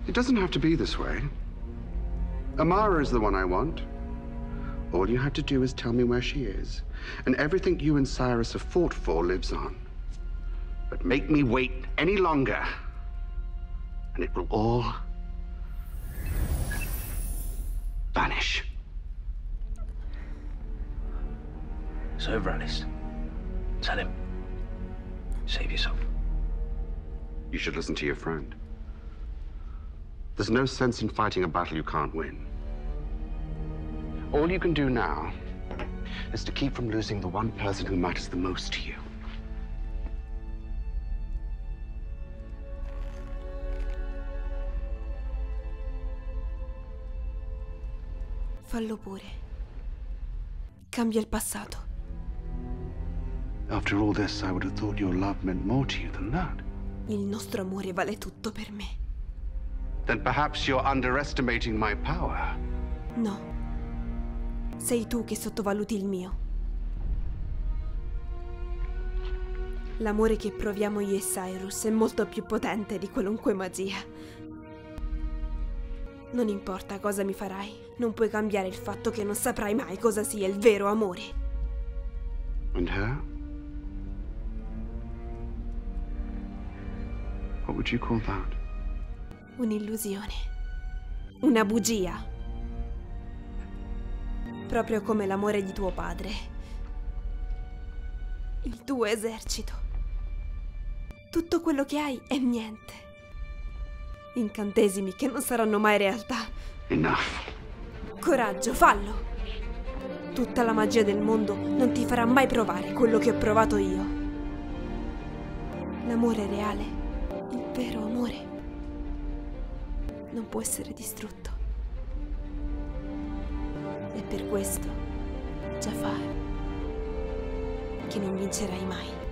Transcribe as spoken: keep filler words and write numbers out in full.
It doesn't have to be this way. Amara is the one I want. All you have to do is tell me where she is, and everything you and Cyrus have fought for lives on. But make me wait any longer, and it will all vanish. It's over, Alice. Tell him. Save yourself. You should listen to your friend. There's no sense in fighting a battle you can't win. All you can do now is to keep from losing the one person who matters the most to you. Fallo pure. Cambia il passato. After all this, I would have thought your love meant more to you than that. Il nostro amore vale tutto per me. Then perhaps you're underestimating my power. No. Sei tu che sottovaluti il mio. L'amore che proviamo io e Cyrus è molto più potente di qualunque magia. Non importa cosa mi farai, non puoi cambiare il fatto che non saprai mai cosa sia il vero amore. And her? What would you call that? Un'illusione. Una bugia. Proprio come l'amore di tuo padre. Il tuo esercito. Tutto quello che hai è niente. Incantesimi che non saranno mai realtà. Enough. Coraggio, fallo. Tutta la magia del mondo non ti farà mai provare quello che ho provato io. L'amore reale, il vero amore, non può essere distrutto. E per questo, Jafar, che non vincerai mai.